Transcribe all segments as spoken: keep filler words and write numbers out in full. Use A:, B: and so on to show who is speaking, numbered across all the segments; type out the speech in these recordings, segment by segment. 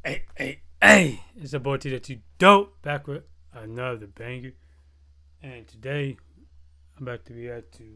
A: Hey, hey, hey! It's a boy T that you dope back with another banger. And today I'm about to react to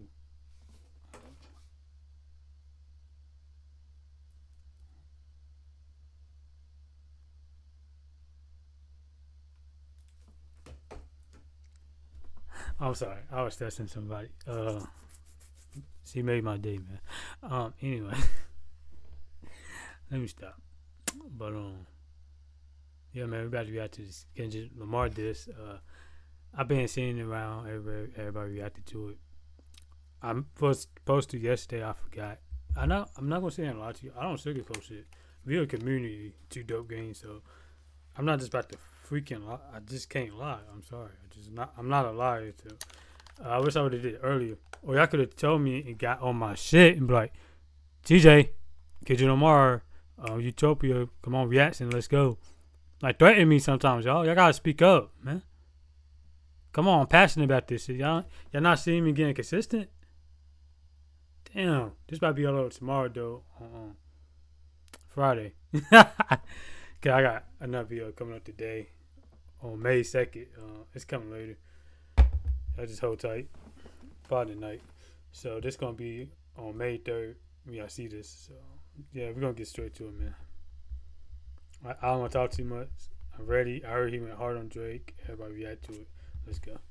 A: I'm sorry, I was testing somebody. Uh she made my day, man. Um anyway. Let me stop. But um yeah, man, we about to react to this Kendrick Lamar diss. Uh I've been seeing it around, everybody, everybody reacted to it. I'm was supposed to yesterday, I forgot. I know I'm not gonna say a lot to you. I don't sugarcoat shit. We a community, two dope games, so I'm not just about to freaking lie. I just can't lie. I'm sorry. I just not. I'm not a liar. So uh, I wish I would have did it earlier, or y'all could have told me and got on my shit and be like, T J, Kendrick Lamar, uh, Utopia, come on, reaction, let's go. Like threaten me sometimes, y'all. Y'all gotta speak up, man. Come on, I'm passionate about this shit. Y'all, y'all not seeing me getting consistent. Damn, this might be a little tomorrow though. On Friday. Cause I got another video coming up today on May second. Uh, it's coming later. I just hold tight. Friday night. So this gonna be on May third. When y'all see this. So yeah, we're gonna get straight to it, man. I, I don't wanna talk too much. I'm ready. I heard he went hard on Drake. Everybody react to it. Let's go.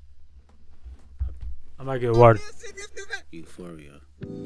A: I might get water.
B: Euphoria.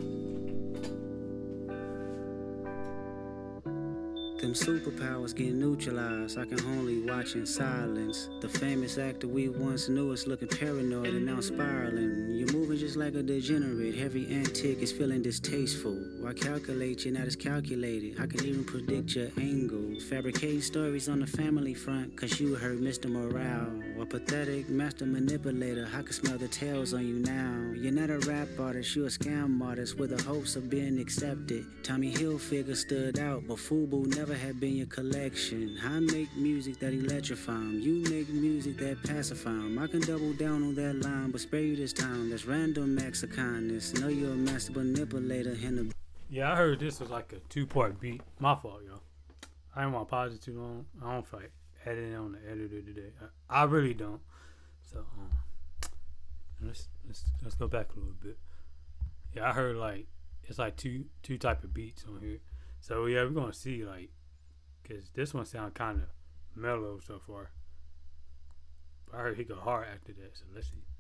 B: Them superpowers get neutralized. I can only watch in silence. The famous actor we once knew is looking paranoid and now spiraling. You're moving just like a degenerate. Every antic is feeling distasteful. Why calculate? You're not as calculated. I can even predict your angle. Fabricate stories on the family front, cause you heard Mister Morale. A pathetic master manipulator. I can smell the tails on you now. You're not a rap artist, you're a scam artist with the hopes of being accepted. Tommy Hilfiger stood out, but FUBU never had been your collection. I make music that electrify 'em. You make music that pacify 'em. I can double down on that line, but spare you this time. That's random acts of kindness. Know you're a master manipulator in the...
A: Yeah, I heard this was like a two-part beat. My fault, yo. I didn't want to pause it too long. I don't feel like editing on the editor today. I, I really don't. So, um, let's let's let's go back a little bit. Yeah, I heard like it's like two two type of beats on here. So yeah, we're gonna see like, cause this one sound kind of mellow so far. But I heard he go hard after that. So let's see.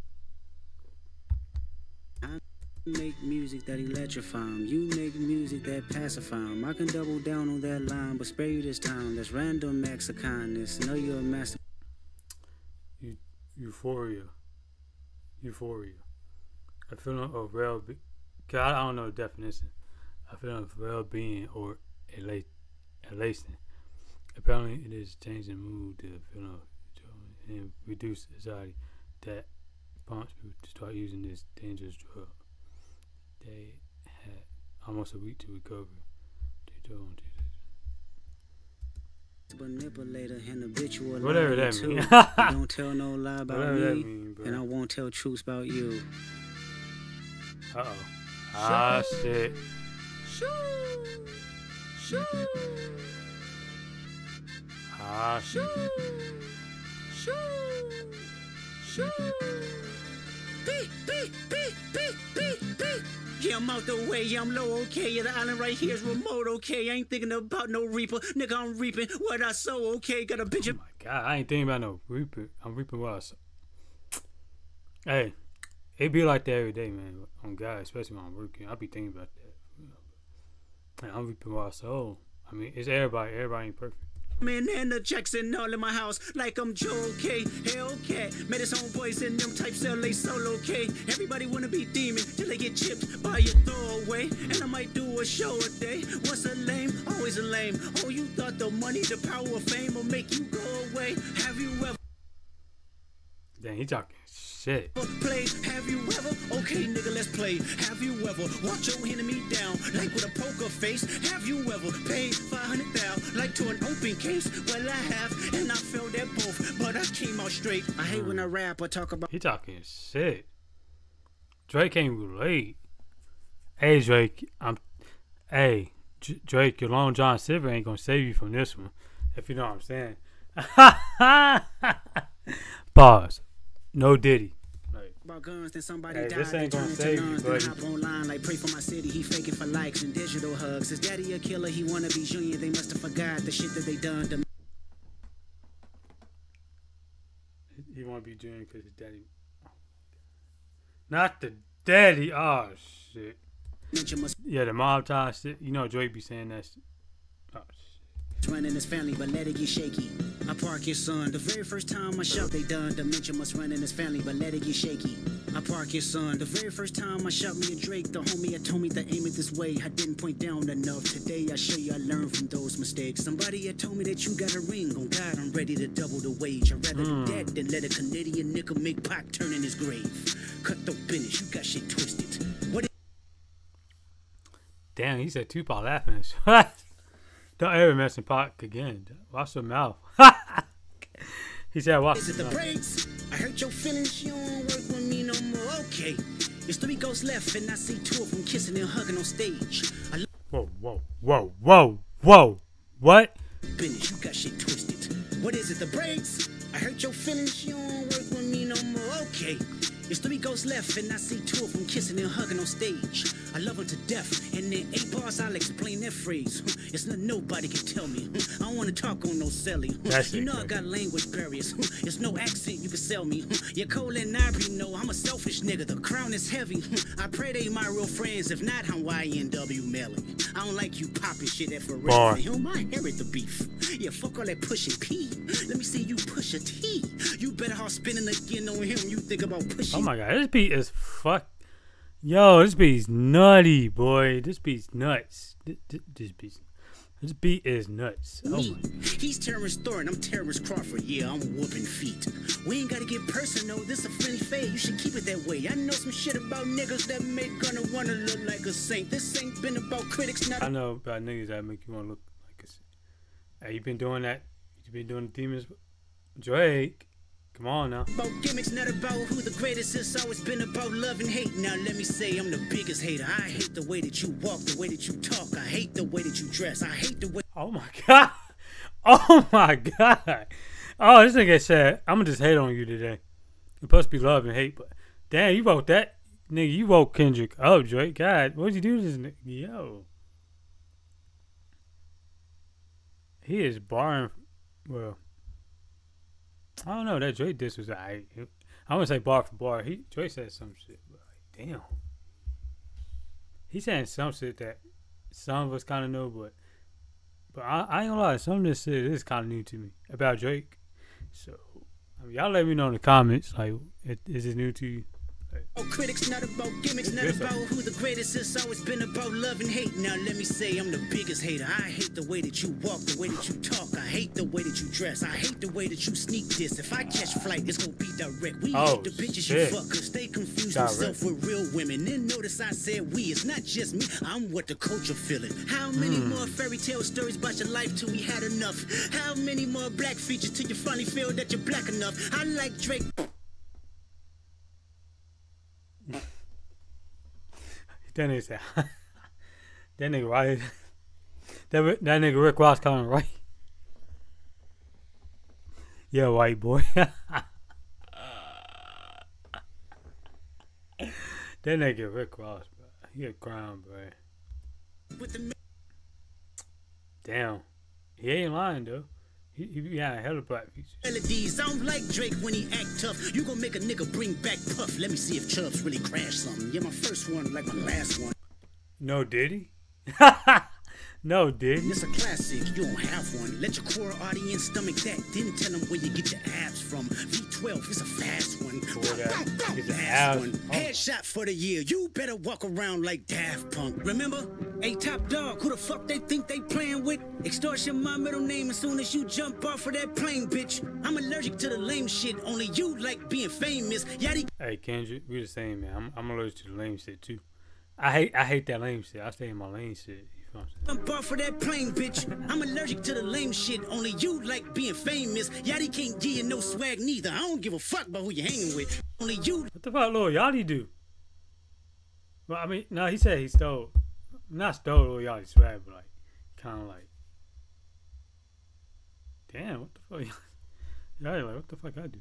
B: Make music that electrify 'em. You make music that pacify 'em. I can double down on that line, but spare you this time. That's random acts of kindness. Know you're a master.
A: Eu Euphoria. Euphoria. A feeling of well be Cause I don't know the definition. A feeling of well-being or elation. Apparently, it is changing mood to a feeling of joy and reduce anxiety that prompts people to start using this dangerous drug. They had almost a week to recover. They don't
B: manipulator and habitual.
A: Whatever that means.
B: Don't tell no lie about
A: Whatever
B: me,
A: mean,
B: and I won't tell truths about you.
A: Uh oh. Ah shit.
B: Shoo, shoo,
A: Ah shit.
B: shoo, shoo. Beep, beep, beep, beep, beep, beep. Yeah, I'm out the way, I'm low, okay. Yeah, the island right here is remote, okay. I ain't thinking about no reaper. Nigga, I'm reaping what I sow, okay. Got a bitch.
A: Oh my god, I ain't thinking about no reaper. I'm reaping what I sow. Hey, it be like that every day, man. On God, especially when I'm working, I be thinking about that. And I'm reaping what I sow. I mean, it's everybody. Everybody ain't perfect.
B: Man, and the Jackson all in my house like I'm Joe K. Hellcat, met his homeboys in them types L A solo K. Everybody wanna be demon till they get chipped by your throwaway. And I might do a show a day. Once a lame, always a lame. Oh, you thought the money, the power of fame will make you go away? Have you ever?
A: Dang, he talking shit.
B: Play? Have you ever? Okay, nigga, let's play. Have you ever watch your enemy down like with a poker face? Have you ever paid five hundred thousand like to an open case? Well, I have, and I felt at both, but I came out straight. I hate when I rap or talk about.
A: He talking shit. Drake can't relate. Hey Drake, I'm. Hey J Drake, your Long John Silver ain't gonna save you from this one. If you know what I'm saying. Pause. No Diddy. Like,
B: about guns, then somebody
A: hey,
B: died.
A: this ain't
B: They
A: gonna
B: turn
A: save
B: into
A: you,
B: nuns,
A: buddy.
B: then hop online like pray for my city. He faking for likes and digital hugs. His daddy a killer. He wanna be junior. They must have forgot the shit that they done to
A: he want to be junior because his daddy. Not the daddy. Oh shit.
B: mention must
A: Yeah, the mob tie shit. You know Drake be saying that shit. Oh shit.
B: run in his family, but let it get shaky. I park his son. The very first time I shot, they done. Dementia must run in his family, but let it get shaky. I park his son. The very first time I shot me and Drake, the homie had told me to aim it this way. I didn't point down enough. Today I show you I learned from those mistakes. Somebody had told me that you got a ring. On God, I'm ready to double the wage. I'd rather
A: Mm.
B: do that than let a Canadian nickel make Pac turn in his grave. Cut the finish. You got shit twisted. What?
A: Damn, he said Tupac laughing. Don't ever mention Pac again. Watch your mouth. He said, watch
B: Is it
A: your
B: the
A: mouth.
B: brakes? I hurt your feelings, you don't work with me no more. Okay. There's three ghosts left, and I see two of them kissing and hugging on stage. I love
A: Whoa, whoa, whoa, whoa, whoa. What?
B: finish, you got shit twisted. What is it, the brakes? I hurt your feelings, you don't work with me no more. Okay. There's three ghosts left, and I see two of them kissing and hugging on stage. I love them to death, and in eight bars I'll explain that phrase. It's nothing nobody can tell me. I don't want to talk on no celly.
A: That's
B: You
A: it,
B: know I
A: Craig.
B: got language barriers. It's no accent you can sell me. You're cold and Ivory, know I'm a selfish nigga. The crown is heavy. I pray they my real friends. If not, I'm Y N W Melly. I don't like you popping shit at for real.
A: Bar.
B: Him, I inherit the beef. Yeah, fuck all that pushing P. Let me see you push a T. You better off spinning again on him. You think about pushing.
A: Oh my god, this beat is fuck. Yo, this beat's nutty, boy. This beat's nuts. This, this, this beat's. This beat is nuts. Oh
B: Me.
A: my.
B: He's Terrence Thornton, I'm Terrence Crawford. Yeah, I'm whooping feet. We ain't gotta get personal, this a friendly fade. You should keep it that way. I know some shit about niggas that make gonna wanna look like a saint. This ain't been about critics, not
A: I know about niggas that make you want to look like a. s- Hey, you been doing that? You been doing the demons? Drake, come on now.
B: about gimmicks, not about who the greatest is. Always been about love and hate. Now let me say I'm the biggest hater. I hate the way that you walk, the way that you talk. I hate the way that you dress. I hate the way.
A: Oh my god. Oh my god. Oh, this nigga said, I'm gonna just hate on you today. It's supposed to be love and hate, but damn, you wrote that. Nigga, you woke Kendrick up, Drake. God, what'd you do to this nigga? Yo. He is barring. Well, I don't know. That Drake diss was alright. I wouldn't say bar for bar. He Drake said some shit, but like, damn. He's saying some shit that some of us kind of know, but but I, I ain't gonna lie. Some of this shit is kind of new to me about Drake. So I mean, y'all let me know in the comments. Like, it, is it new to you?
B: Oh, critics, not about gimmicks, not
A: Yes, sir.
B: about who the greatest is. Always been about love and hate. Now let me say I'm the biggest hater. I hate the way that you walk, the way that you talk. I hate the way that you dress. I hate the way that you sneak this. If I catch flight, it's gonna be direct. We
A: Oh,
B: hate the bitches
A: shit.
B: you fuck, cause they confuse
A: Direct.
B: themselves with real women. Then notice I said we. It's not just me. I'm what the culture feeling. How many
A: Hmm.
B: more fairy tale stories about your life till we had enough? How many more black features till you finally feel that you're black enough? I like Drake.
A: That nigga said, that nigga right. That that nigga Rick Ross coming right. Yeah, white boy. That nigga Rick Ross, bro. He a crown, bro.
B: With the
A: Damn, he ain't lying though. He he be having hella black features.
B: melodies. I don't like Drake when he act tough. You gon' make a nigga bring back Puff. Let me see if Chubbs really crashed something. Yeah, my first one like my last one.
A: No, did he? No, did he?
B: It's a classic, you don't have one. Let your core audience stomach that. Then tell them where you get your abs from. V twelve is a fast one.
A: Where that
B: Bow, bow,
A: is an
B: fast
A: abs-
B: one.
A: oh.
B: Headshot for the year. You better walk around like Daft Punk. Remember? Hey, top dog, who the fuck they think they playing with? Extortion, my middle name as soon as you jump off of that plane, bitch. I'm allergic to the lame shit. Only you like being famous. Yachty.
A: Hey Kendrick, we the same man. I'm I'm allergic to the lame shit too. I hate I hate that lame shit. I stay in my lane shit. You feel what I'm saying?
B: Jump off of that plane, bitch. I'm allergic to the lame shit. Only you like being famous. Yachty can't give you no swag neither. I don't give a fuck about who you hanging with. Only you.
A: What the fuck, Lil Yachty do? Well, I mean, no, he said he stole, not stole Lil Yachty swag, but like, kind of like, damn, what the fuck? Yeah, like, what the fuck I do?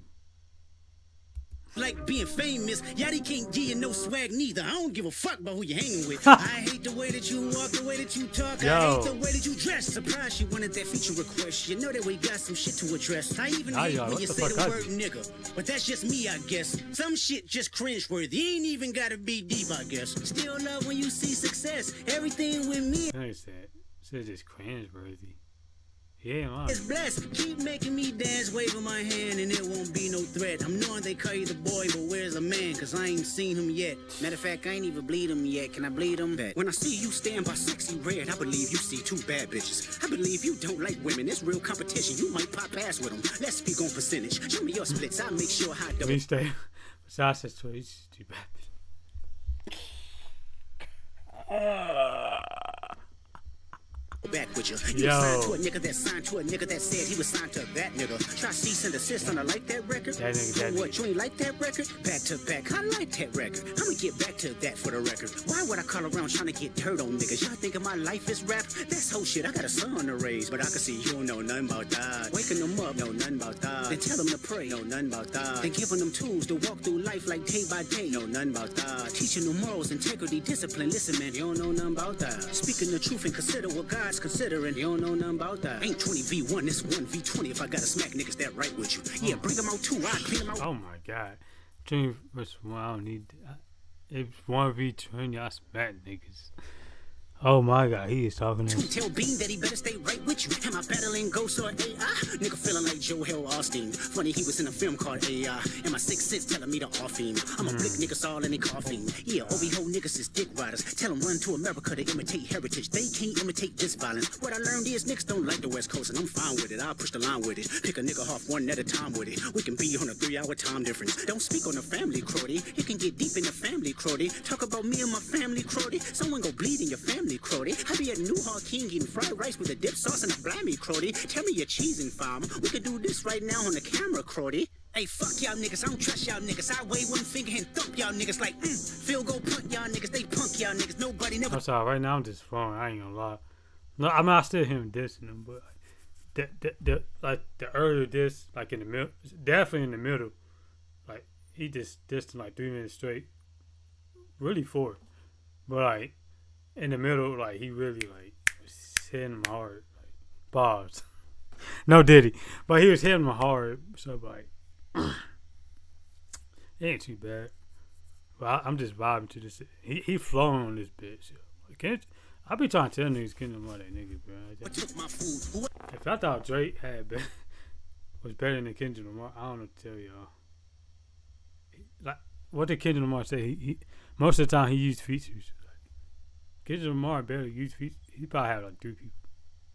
B: Like being famous, Yachty can't give you no swag neither. I don't give a fuck about who you hanging with. I hate the way that you walk, the way that you talk.
A: Yo.
B: I hate the way that you dress. Surprised you wanted that feature request. You know that we got some shit to address. I even
A: Nah,
B: hate
A: yo,
B: when
A: what
B: you
A: the
B: say
A: fuck
B: the
A: I
B: word
A: do?
B: nigga. But that's just me, I guess. Some shit just cringeworthy. Ain't even gotta be deep, I guess. Still love when you see success. Everything with me
A: I said, it's just cringeworthy. Yeah, man.
B: is blessed. Keep making me dance, waving my hand, and it won't be no threat. I'm knowing they call you the boy, but where's the man? Cause I ain't seen him yet. Matter of fact, I ain't even bleed him yet. Can I bleed him back? When I see you stand by sexy red, I believe you see two bad bitches. I believe you don't like women. It's real competition. You might pop ass with them. Let's speak on percentage. Show me your splits. I'll make sure how
A: Let me stay. Besides that story, it's too bad.
B: back with you. You
A: Yo.
B: signed to a nigga that signed to a nigga that said he was signed to that nigga. Try cease and desist on a like that record.
A: That nigga, that
B: So what,
A: nigga.
B: you ain't like that record? Back to back, I like that record. I'ma get back to that for the record. Why would I call around trying to get dirt on niggas? Y'all thinking my life is rap? That's whole shit. I got a son to raise, but I can see you don't know nothing about that. Waking them up, know nothing about that. Then tell them to pray, know nothing about that. Then giving them tools to walk through life like day by day, know nothing about that. Teaching them morals, integrity, discipline. Listen, man, you don't know nothing about that. Speaking the truth and consider what God's considering. You don't know nothing about that. Ain't twenty v one, it's one v twenty. If I gotta smack niggas that right with you, yeah, bring them out too. I clean them out.
A: Oh my god. twenty versus one, I don't need that. If one v twenty, I smack niggas. Oh my god, he is talking to
B: Tell Bean that he better stay right with you. Am I battling ghosts or A I? Nigga feeling like Joel Osteen. Funny he was in a film called A I. And my sixth sense telling me to off him. I'm a
A: Mm.
B: blick niggas all in they coughing. Yeah, O B ho niggas is dick riders. Tell them run to America to imitate heritage. They can't imitate this violence. What I learned is niggas don't like the West Coast, and I'm fine with it. I'll push the line with it. Pick a nigga off one at a time with it. We can be on a three-hour time difference. Don't speak on the family, Crody. You can get deep in the family, Crody. Talk about me and my family, Crody. Someone go bleed in your family, Crody. I be at Newhall King eating fried rice with a dip sauce and a blammy, Crody. Tell me your cheesing, farm. We could do this right now on the camera, Crody. Hey, fuck y'all niggas, I don't trust y'all niggas. I wave one finger and thump y'all niggas like, mm, field goal punt y'all niggas. They punk y'all niggas. Nobody never.
A: I'm sorry, right now I'm just flowing. I ain't gonna lie. No, I mean, I still hear him dissing him, but the, the, the, like, the earlier diss, like in the middle, definitely in the middle, like, he just dissed him like three minutes straight. Really four. But, like, in the middle, like, he really, like, was hitting him hard. Like, bars. No Diddy. But he was hitting him hard. So, like, it ain't too bad. But I, I'm just vibing to this. He he flowing on this bitch. Yo. Like, can't, I be trying to tell niggas, get them out that nigga, bro. I just-
B: took my food.
A: if I thought Drake had be- was better than Kendrick Lamar, I don't know what to tell y'all. Like, what did Kendrick Lamar say? He, he most of the time he used features. Like, Kendrick Lamar barely used features. He probably had like three people.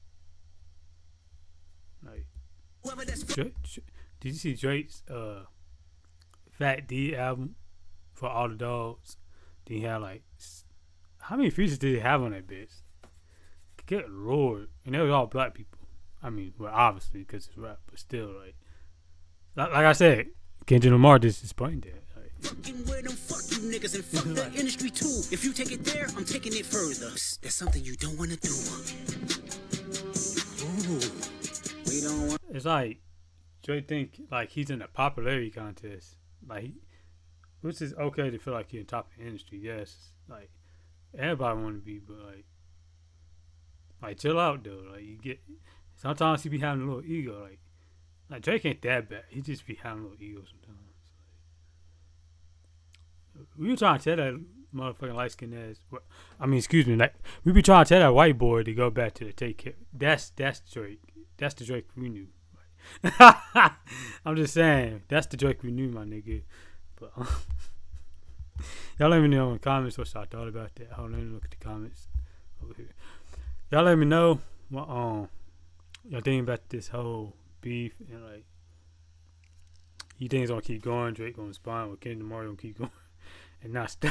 A: Like,
B: Whoever that's
A: Drake, did you see Drake's uh, Fat D album for All the Dogs? Then he had like, s- how many features did he have on that bitch? Good lord, and they was all black people. I mean, well, obviously because it's rap, but still, like, like, like I said, Kendrick Lamar just explained that. Like,
B: fucking with them, fuck you niggas and fuck the industry too. If you take it there, I'm taking it further. Psst, that's something you don't want to do. Ooh, we don't want.
A: it's like Drake think like he's in a popularity contest, like, he- which is okay to feel like you're in top of the industry. Yes, like everybody want to be, but like, like chill out though. Like you get sometimes he be having a little ego. Like, like Drake ain't that bad. He just be having a little ego sometimes. We were trying to tell that motherfucking light skinned ass. what- I mean, excuse me. Like we be trying to tell that white boy to go back to the take care. That's that's Drake. That's the Drake we knew. I'm just saying. That's the Drake we knew, my nigga. But y'all let me know in the comments what y'all thought about that. Hold on, let me look at the comments over here. Y'all let me know what um y'all think about this whole beef and like you think it's gonna keep going. Drake gonna respond with Kendrick Lamar gonna keep going and not stop.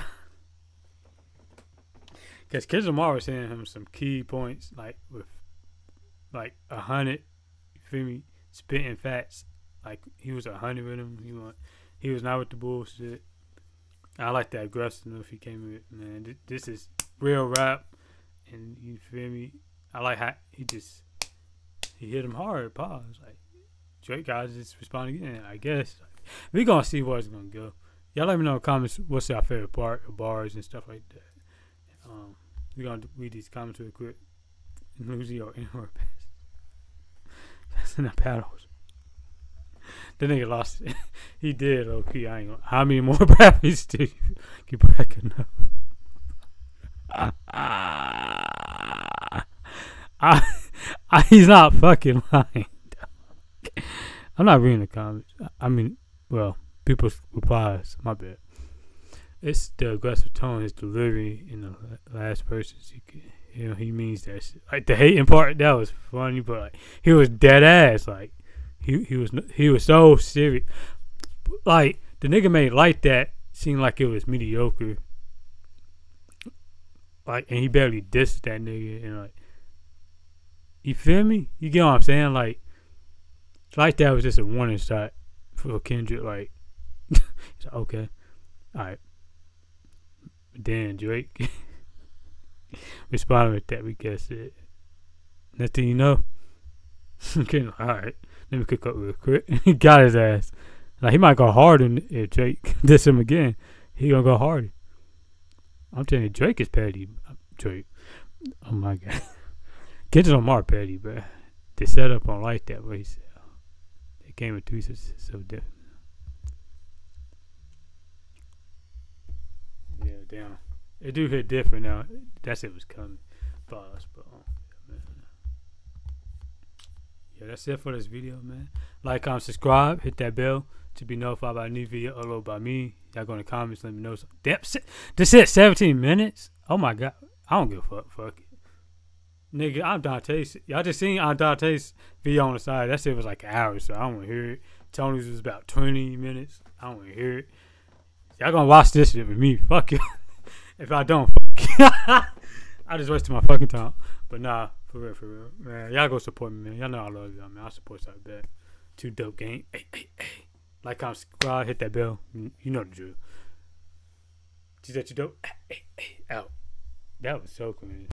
A: Cause Kendrick Lamar was saying him some key points like with like a hundred, you feel me, spitting facts. Like he was a hundred with him. He want, he was not with the bullshit. I like that aggressiveness he came with. Man, Th- this is real rap, and you feel me. I like how he just he hit him hard. Pause. Like Drake guys just respond again. I guess like, we gonna see where it's gonna go. Y'all let me know in the comments what's your favorite part of bars and stuff like that. Um, we gonna read these comments real quick. Lucy or anywhere pass. Passing the paddles. The nigga lost it. He did. Okay, I ain't gonna. How many more rappers do you keep backing up? I, I, he's not fucking lying. I'm not reading the comments. I mean, well, people's replies. My bad. It's the aggressive tone, his delivery in the last person. You know, he means that shit. Like the hating part, that was funny, but like, he was dead ass. Like he he was he was so serious. Like the nigga made like that seem like it was mediocre. Like, and he barely dissed that nigga, and like, you feel me? You get what I'm saying? Like, like that was just a warning shot for Kendrick. Like, he's like, okay, all right. Then Drake responded with that. We guess it. Next thing you know, okay, all right. Let me cook up real quick. He got his ass. Like he might go harder if Drake diss him again. He gonna go harder. I'm telling you, Drake is petty. Drake. Oh my god. Kendrick Lamar petty, bro. The setup on like that, but he said they came with three so different. Yeah, damn. It do hit different now. That's it was coming. Pause, but oh, man. Yeah, that's it for this video, man. Like, comment, subscribe, hit that bell to be notified about a new video uploaded by me. Y'all go in the comments, let me know. Some, damn, this is seventeen minutes. Oh my god, I don't give a fuck. Fuck it, nigga. I'm Dante's. Y'all just seen I'm Dante's video on the side. That shit was like an hour, so I don't want to hear it. Tony's was about twenty minutes. I don't want to hear it. Y'all gonna watch this shit with me? Fuck it. If I don't, fuck I just wasted my fucking time. But nah, for real, for real, man. Y'all go support me, man. Y'all know I love y'all, man. I support y'all back. Too dope gang. Hey, hey, hey. Like, comment, subscribe, hit that bell. You know the drill. She said you dope. Hey, hey, hey, out. That was so cool.